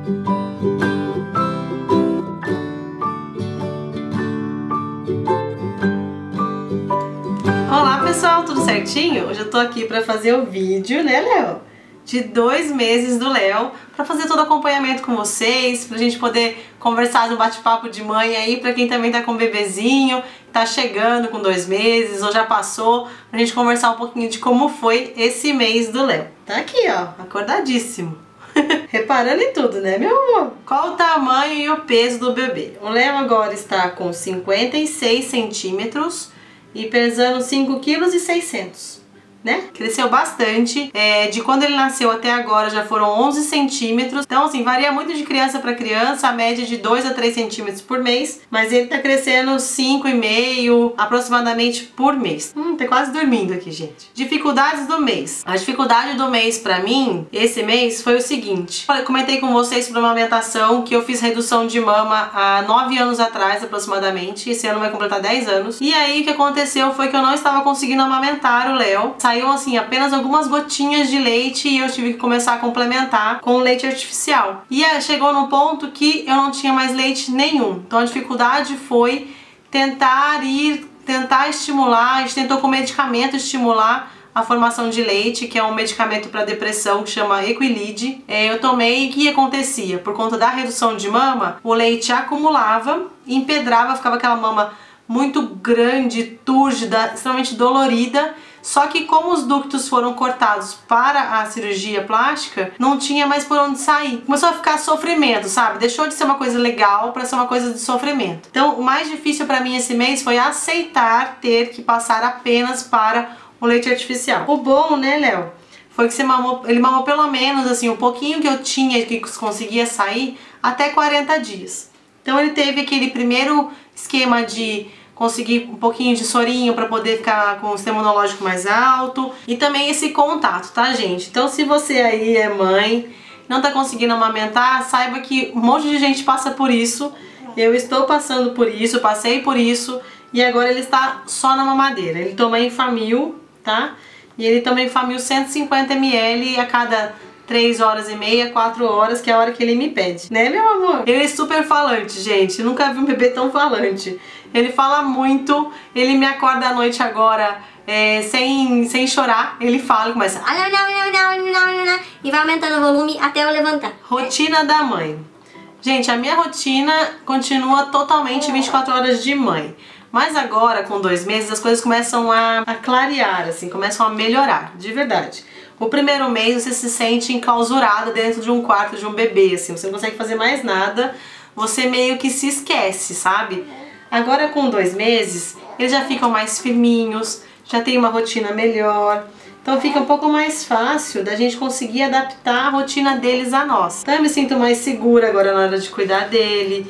Olá pessoal, tudo certinho? Hoje eu tô aqui pra fazer o vídeo, né, Léo? De 2 meses do Léo, pra fazer todo o acompanhamento com vocês, pra gente poder conversar no bate-papo de mãe aí, pra quem também tá com bebezinho, tá chegando com 2 meses ou já passou, pra gente conversar um pouquinho de como foi esse mês do Léo. Tá aqui, ó, acordadíssimo. Reparando em tudo, né, meu amor? Qual o tamanho e o peso do bebê? O Léo agora está com 56 centímetros e pesando 5,6 kg, né? Cresceu bastante, de quando ele nasceu até agora já foram 11 centímetros. Então assim, varia muito de criança para criança, a média de 2 a 3 centímetros por mês, mas ele tá crescendo 5,5 aproximadamente por mês. Tá quase dormindo aqui, gente. Dificuldades do mês. A dificuldade do mês pra mim, esse mês, foi o seguinte. Eu comentei com vocês sobre uma amamentação que eu fiz redução de mama há 9 anos atrás, aproximadamente. Esse ano vai completar 10 anos. E aí o que aconteceu foi que eu não estava conseguindo amamentar o Léo. Saiu assim apenas algumas gotinhas de leite e eu tive que começar a complementar com leite artificial. E aí chegou no ponto que eu não tinha mais leite nenhum. Então a dificuldade foi tentar estimular, a gente tentou com medicamento estimular a formação de leite, que é um medicamento para depressão que chama Equilide. Eu tomei e o que acontecia? Por conta da redução de mama, o leite acumulava, empedrava, ficava aquela mama muito grande, túrgida, extremamente dolorida. Só que como os ductos foram cortados para a cirurgia plástica, não tinha mais por onde sair. Começou a ficar sofrimento, sabe? Deixou de ser uma coisa legal para ser uma coisa de sofrimento. Então o mais difícil para mim esse mês foi aceitar ter que passar apenas para o leite artificial. O bom, né, Léo? Foi que ele mamou pelo menos assim, um pouquinho que eu tinha, que conseguia sair, até 40 dias. Então ele teve aquele primeiro esquema de conseguir um pouquinho de sorinho para poder ficar com o sistema imunológico mais alto e também esse contato, tá, gente? Então se você aí é mãe, não tá conseguindo amamentar, saiba que um monte de gente passa por isso. Eu estou passando por isso, passei por isso e agora ele está só na mamadeira. Ele toma Enfamil, tá? E ele toma Enfamil 150 ml a cada 3 horas e meia, 4 horas, que é a hora que ele me pede. Né, meu amor? Ele é super falante, gente. Eu nunca vi um bebê tão falante. Ele fala muito, ele me acorda à noite agora sem chorar. Ele fala, começa e vai aumentando o volume até eu levantar. Rotina da mãe. Gente, a minha rotina continua totalmente 24 horas de mãe. Mas agora, com 2 meses, as coisas começam a clarear, assim, começam a melhorar, de verdade. O primeiro mês você se sente enclausurada dentro de um quarto de um bebê, assim, você não consegue fazer mais nada, você meio que se esquece, sabe? Agora com 2 meses, eles já ficam mais firminhos, já tem uma rotina melhor, então fica um pouco mais fácil da gente conseguir adaptar a rotina deles a nós. Então eu me sinto mais segura agora na hora de cuidar dele,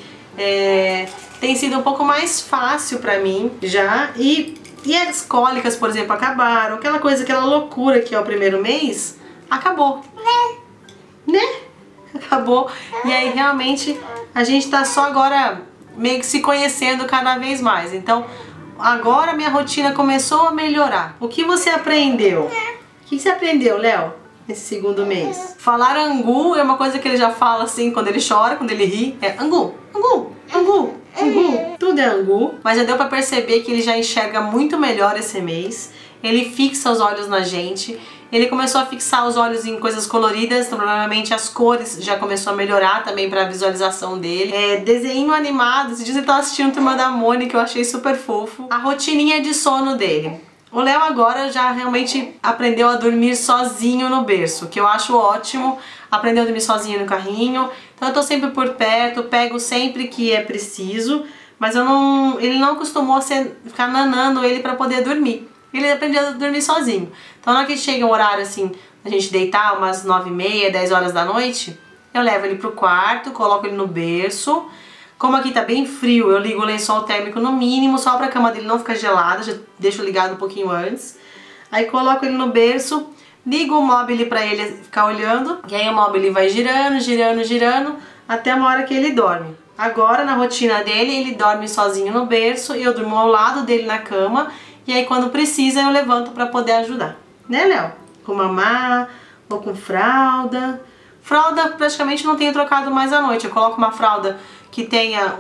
tem sido um pouco mais fácil pra mim já, e as cólicas, por exemplo, acabaram. Aquela loucura que é o primeiro mês, acabou. Né? Acabou. E aí realmente a gente tá só agora meio que se conhecendo cada vez mais. Então agora minha rotina começou a melhorar. O que você aprendeu? O que você aprendeu, Léo, nesse segundo mês? Falar angu é uma coisa que ele já fala assim quando ele chora, quando ele ri. É angu, angu, angu. Angu, tudo é angu, mas já deu pra perceber que ele já enxerga muito melhor esse mês. Ele fixa os olhos na gente, ele começou a fixar os olhos em coisas coloridas, então provavelmente as cores já começou a melhorar também pra visualização dele. Desenho animado, esses dias ele tava assistindo Turma da Mônica, eu achei super fofo. A rotininha de sono dele. O Léo agora já realmente aprendeu a dormir sozinho no berço, que eu acho ótimo. Aprendeu a dormir sozinho no carrinho, então eu tô sempre por perto, pego sempre que é preciso, mas ele não acostumou a ficar nanando ele pra poder dormir. Ele aprendeu a dormir sozinho. Então na hora que chega o horário assim, a gente deitar umas 9h30, 10 horas da noite, eu levo ele pro quarto, coloco ele no berço. Como aqui tá bem frio, eu ligo o lençol térmico no mínimo, só pra cama dele não ficar gelada, já deixo ligado um pouquinho antes. Aí coloco ele no berço, ligo o móvel pra ele ficar olhando, e aí o móvel vai girando, girando, girando, até uma hora que ele dorme. Agora, na rotina dele, ele dorme sozinho no berço, e eu durmo ao lado dele na cama, e aí quando precisa eu levanto pra poder ajudar. Né, Léo? Com mamar, ou com fralda. Fralda praticamente não tenho trocado mais à noite. Eu coloco uma fralda que tenha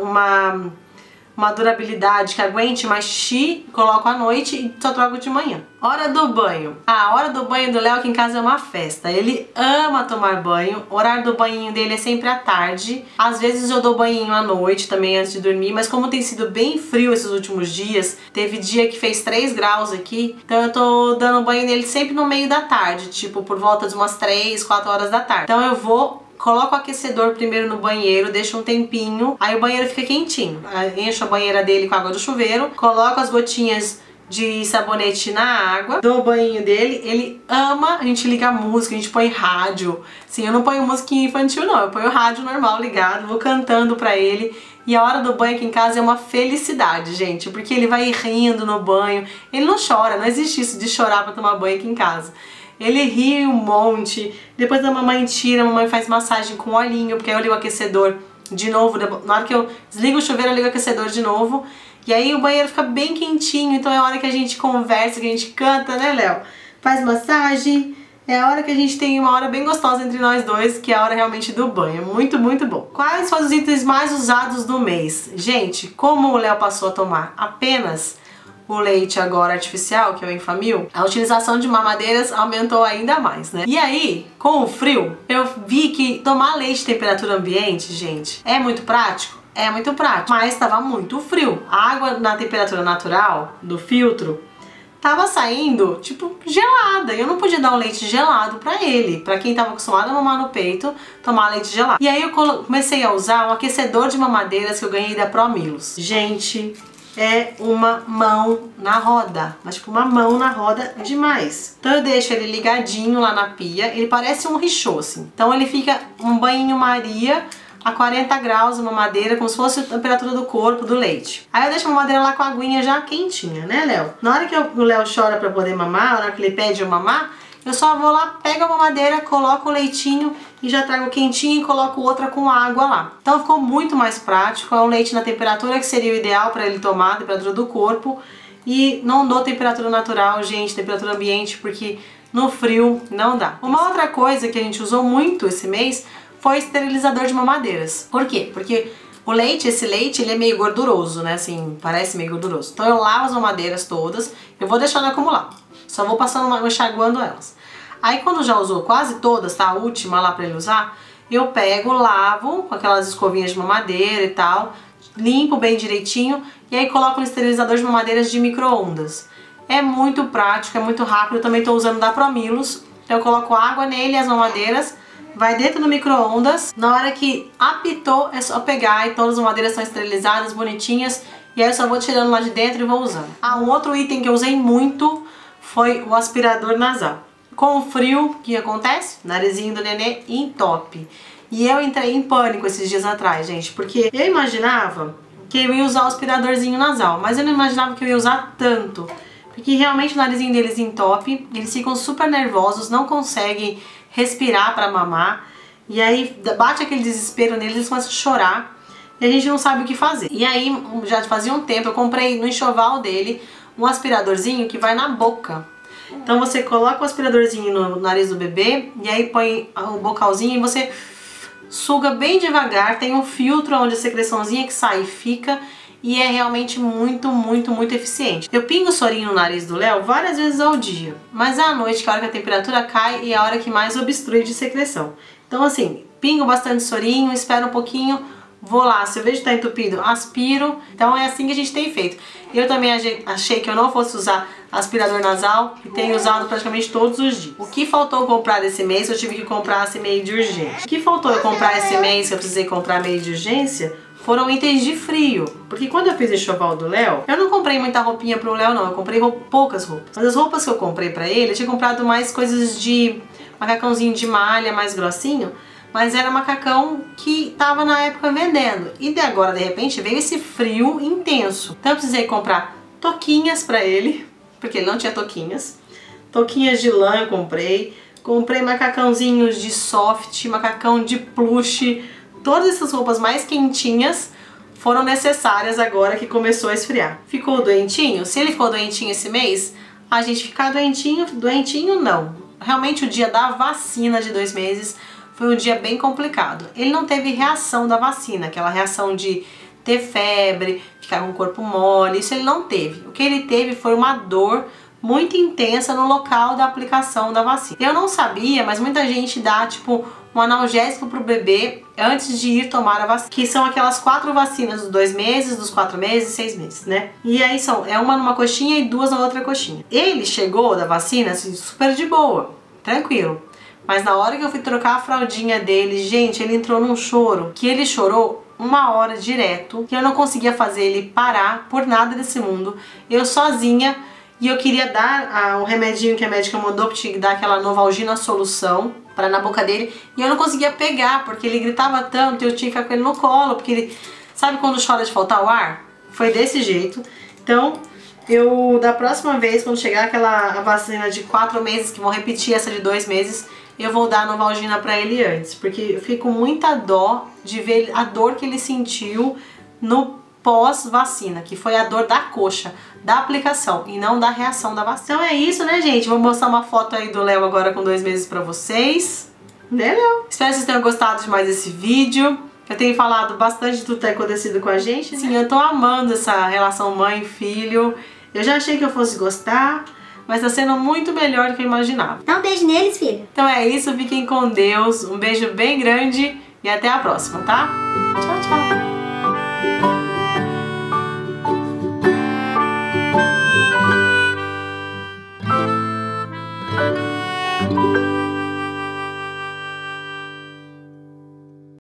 uma durabilidade que aguente mais xixi, coloco à noite e só troco de manhã. Hora do banho. A hora do banho do Léo aqui em casa é uma festa. Ele ama tomar banho. O horário do banhinho dele é sempre à tarde. Às vezes eu dou banhinho à noite também antes de dormir, mas como tem sido bem frio esses últimos dias, teve dia que fez 3 graus aqui, então eu tô dando banho nele sempre no meio da tarde, tipo por volta de umas 3, 4 horas da tarde. Então eu coloco o aquecedor primeiro no banheiro, deixo um tempinho, aí o banheiro fica quentinho. Encho a banheira dele com água do chuveiro, coloco as gotinhas de sabonete na água, dou o banho dele, ele ama, a gente liga a música, a gente põe rádio. Sim, eu não ponho musiquinha infantil não, eu ponho rádio normal ligado, vou cantando pra ele. E a hora do banho aqui em casa é uma felicidade, gente, porque ele vai rindo no banho, ele não chora, não existe isso de chorar pra tomar banho aqui em casa. Ele ri um monte, depois a mamãe tira, a mamãe faz massagem com olhinho, porque aí eu ligo o aquecedor de novo, na hora que eu desligo o chuveiro eu ligo o aquecedor de novo, e aí o banheiro fica bem quentinho, então é a hora que a gente conversa, que a gente canta, né, Léo? Faz massagem, é a hora que a gente tem uma hora bem gostosa entre nós dois, que é a hora realmente do banho, muito, muito bom. Quais foram os itens mais usados do mês? Gente, como o Léo passou a tomar apenas o leite agora artificial, que é o Enfamil, a utilização de mamadeiras aumentou ainda mais, né? E aí, com o frio, eu vi que tomar leite em temperatura ambiente, gente, é muito prático? É muito prático, mas estava muito frio. A água na temperatura natural do filtro tava saindo, tipo, gelada. Eu não podia dar um leite gelado pra ele. Pra quem tava acostumado a mamar no peito, tomar leite gelado. E aí eu comecei a usar um aquecedor de mamadeiras que eu ganhei da Promilos. Gente, é uma mão na roda, mas tipo uma mão na roda demais. Então eu deixo ele ligadinho lá na pia, ele parece um richô assim. Então ele fica um banho Maria a 40 graus, uma madeira, como se fosse a temperatura do corpo do leite. Aí eu deixo a mamadeira lá com a aguinha já quentinha, né, Léo? Na hora que o Léo chora pra poder mamar, na hora que ele pede eu mamar, eu só vou lá, pego a mamadeira, coloco o leitinho e já trago quentinho e coloco outra com água lá. Então ficou muito mais prático, é um leite na temperatura que seria o ideal para ele tomar, a temperatura do corpo. E não dou temperatura natural, gente, temperatura ambiente, porque no frio não dá. Uma outra coisa que a gente usou muito esse mês foi esterilizador de mamadeiras. Por quê? Porque o leite, esse leite, ele é meio gorduroso, né, assim, parece meio gorduroso. Então eu lavo as mamadeiras todas, eu vou deixando acumular. Só vou passando, enxaguando elas. Aí quando já usou quase todas, tá, a última lá pra ele usar, eu pego, lavo com aquelas escovinhas de mamadeira e tal, limpo bem direitinho e aí coloco no esterilizador de mamadeiras de micro-ondas. É muito prático, é muito rápido, eu também tô usando da Promilos. Então eu coloco água nele, as mamadeiras, vai dentro do micro-ondas. Na hora que apitou, é só pegar e todas as mamadeiras estão esterilizadas, bonitinhas. E aí eu só vou tirando lá de dentro e vou usando. Ah, um outro item que eu usei muito foi o aspirador nasal. Com o frio, o que acontece? O narizinho do nenê entope. E eu entrei em pânico esses dias atrás, gente, porque eu imaginava que eu ia usar o aspiradorzinho nasal, mas eu não imaginava que eu ia usar tanto. Porque realmente o narizinho deles entope, eles ficam super nervosos, não conseguem respirar para mamar. E aí bate aquele desespero neles, eles começam a chorar e a gente não sabe o que fazer. E aí, já fazia um tempo, eu comprei no enxoval dele um aspiradorzinho que vai na boca. Então você coloca o aspiradorzinho no nariz do bebê e aí põe o bocalzinho e você suga bem devagar. Tem um filtro onde a secreçãozinha que sai e fica e é realmente muito, muito, muito eficiente. Eu pingo o sorinho no nariz do Léo várias vezes ao dia, mas à noite, que é a hora que a temperatura cai e é a hora que mais obstrui de secreção. Então assim, pingo bastante sorinho, espero um pouquinho, vou lá, se eu vejo que tá entupido, aspiro. Então é assim que a gente tem feito. Eu também achei que eu não fosse usar aspirador nasal e tenho usado praticamente todos os dias. O que faltou comprar esse mês, eu tive que comprar esse meio de urgência. O que faltou eu comprar esse mês, que eu precisei comprar meio de urgência, foram itens de frio. Porque quando eu fiz o enxoval do Léo, eu não comprei muita roupinha pro Léo não, eu comprei poucas roupas. Mas as roupas que eu comprei pra ele, eu tinha comprado mais coisas de macacãozinho de malha mais grossinho, mas era macacão que tava na época vendendo. E de agora, de repente, veio esse frio intenso. Então eu precisei comprar toquinhas pra ele, porque ele não tinha toquinhas. Toquinhas de lã eu comprei. Comprei macacãozinhos de soft, macacão de plush. Todas essas roupas mais quentinhas foram necessárias agora que começou a esfriar. Ficou doentinho? Se ele ficou doentinho esse mês, a gente ficar doentinho não. Realmente o dia da vacina de 2 meses foi um dia bem complicado. Ele não teve reação da vacina, aquela reação de ter febre, ficar com o corpo mole, isso ele não teve. O que ele teve foi uma dor muito intensa no local da aplicação da vacina. Eu não sabia, mas muita gente dá tipo um analgésico pro bebê antes de ir tomar a vacina, que são aquelas 4 vacinas dos 2 meses, dos 4 meses e 6 meses, né? E aí é uma numa coxinha e 2 na outra coxinha. Ele chegou da vacina assim, super de boa, tranquilo. Mas na hora que eu fui trocar a fraldinha dele, gente, ele entrou num choro, que ele chorou 1 hora direto, que eu não conseguia fazer ele parar por nada desse mundo. Eu sozinha, e eu queria dar o remedinho que a médica mandou, porque tinha que dar aquela Novalgina solução para na boca dele, e eu não conseguia pegar, porque ele gritava tanto, eu tinha que ficar com ele no colo, porque ele, sabe quando chora de faltar o ar? Foi desse jeito. Então, da próxima vez, quando chegar a vacina de 4 meses, que vão repetir essa de 2 meses, eu vou dar a Novalgina pra ele antes, porque eu fico com muita dó de ver a dor que ele sentiu no pós-vacina, que foi a dor da coxa, da aplicação e não da reação da vacina. Então é isso, né, gente? Vou mostrar uma foto aí do Léo agora com 2 meses pra vocês. Né, Léo? Espero que vocês tenham gostado de mais esse vídeo. Eu tenho falado bastante do que tem acontecido com a gente. Sim, eu tô amando essa relação mãe-filho. Eu já achei que eu fosse gostar, mas tá sendo muito melhor do que eu imaginava. Dá um beijo neles, filho. Então é isso, fiquem com Deus, um beijo bem grande e até a próxima, tá?